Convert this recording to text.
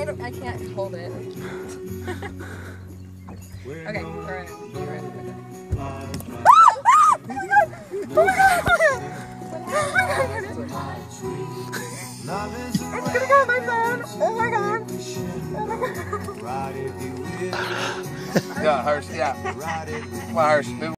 I can't hold it. Okay, alright. It's gonna go on my phone! Oh my god! Oh my god! Yeah, Hirsch, yeah. Come on, Hirsch, move.